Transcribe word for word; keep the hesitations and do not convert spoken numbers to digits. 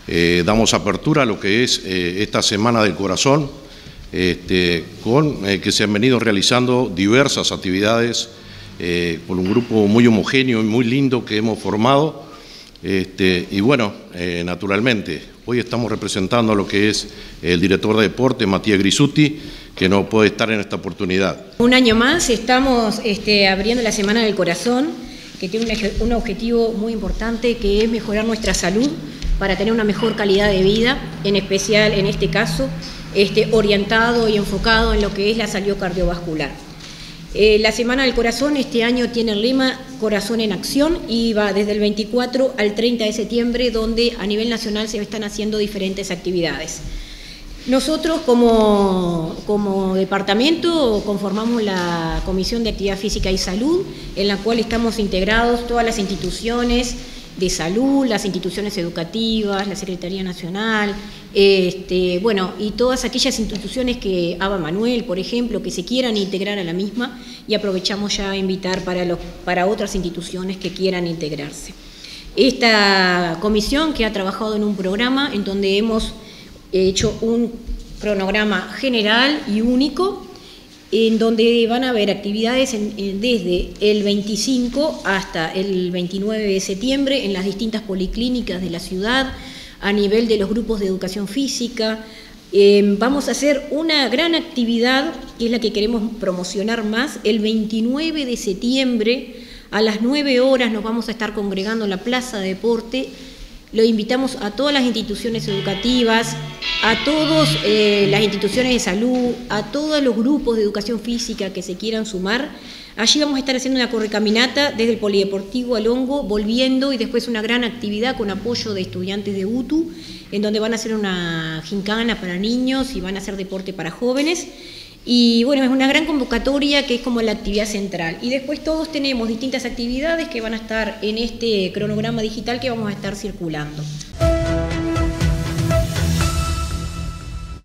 eh, damos apertura a lo que es eh, esta Semana del Corazón, este, con eh, que se han venido realizando diversas actividades eh, con un grupo muy homogéneo y muy lindo que hemos formado. Este, y bueno, eh, naturalmente, hoy estamos representando a lo que es el director de deporte, Matías Grisuti, que no puede estar en esta oportunidad. Un año más estamos este, abriendo la Semana del Corazón, que tiene un, un objetivo muy importante, que es mejorar nuestra salud para tener una mejor calidad de vida, en especial en este caso, este, orientado y enfocado en lo que es la salud cardiovascular. Eh, la Semana del Corazón este año tiene el lema Corazón en Acción y va desde el veinticuatro al treinta de septiembre, donde a nivel nacional se están haciendo diferentes actividades. Nosotros como, como departamento conformamos la Comisión de Actividad Física y Salud, en la cual estamos integrados todas las instituciones de salud, las instituciones educativas, la Secretaría Nacional, este, bueno, y todas aquellas instituciones que, Aba Manuel, por ejemplo, que se quieran integrar a la misma, y aprovechamos ya a invitar para, los, para otras instituciones que quieran integrarse. Esta comisión que ha trabajado en un programa en donde hemos hecho un cronograma general y único, en donde van a haber actividades en, en, desde el veinticinco hasta el veintinueve de septiembre en las distintas policlínicas de la ciudad, a nivel de los grupos de educación física. Eh, vamos a hacer una gran actividad, que es la que queremos promocionar más, el veintinueve de septiembre, a las nueve horas nos vamos a estar congregando en la Plaza de Deporte. Lo invitamos a todas las instituciones educativas, a todas eh, las instituciones de salud, a todos los grupos de educación física que se quieran sumar. Allí vamos a estar haciendo una correcaminata desde el Polideportivo al Hongo, volviendo, y después una gran actividad con apoyo de estudiantes de U T U, en donde van a hacer una gincana para niños y van a hacer deporte para jóvenes. Y bueno, es una gran convocatoria que es como la actividad central. Y después todos tenemos distintas actividades que van a estar en este cronograma digital que vamos a estar circulando.